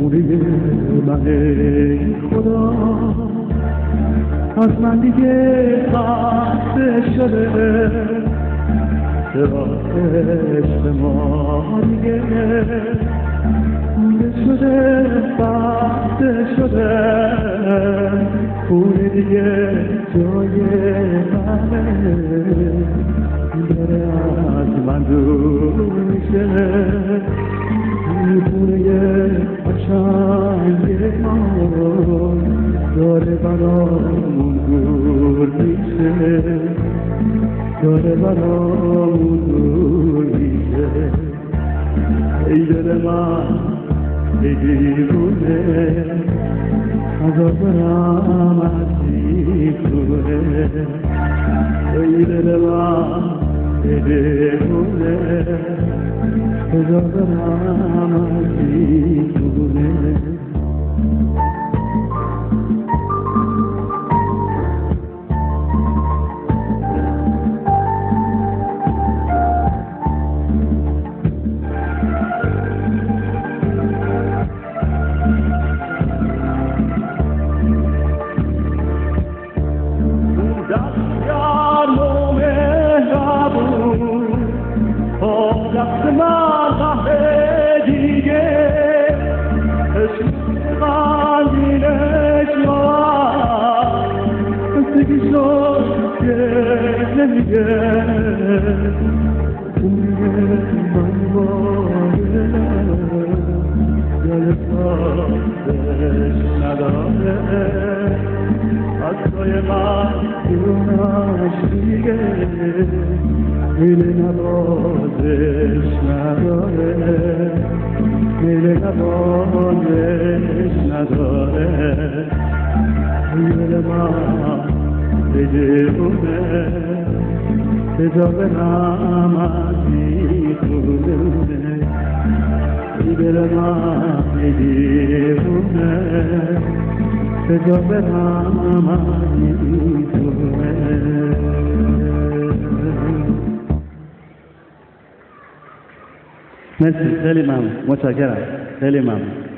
خونه من ای خدا از من دیگه خسته شده چرا عشق ما دیگه خونه شده بسته شده خونه دیگه جای منه داره از من دور میشه خونه قشنگ ما داره برامون دور میشه داره برامون دور میشه ای دل من ای دیوونه ازا برم از دیوونه ای دل من ای دیوونه ازا برم از دیوونه دست من قهره دیگه عشق قندیلش ما خستگی شد که نمیگه خونه من باید دل سازش نداره حتی من دونش دیگه میل نبازش نداره میل نبازش نداره میل من دیوونه بجا برم از دیوونه میل من دیوونه بجا برم از دیوونه مرسی خیلی ممنون متشکرم خیلی ممنون